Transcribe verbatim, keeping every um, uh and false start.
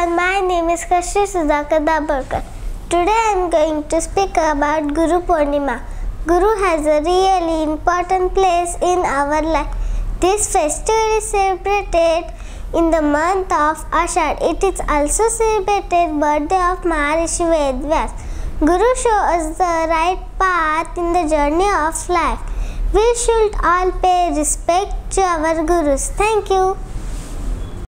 everyone, my name is Kashri Sudhakar Dabarkar. Today I am going to speak about Guru Purnima. Guru has a really important place in our life. This festival is celebrated in the month of Ashad. It is also celebrated birthday of Maharishi Vedvyas. Guru shows us the right path in the journey of life. We should all pay respect to our Gurus. Thank you.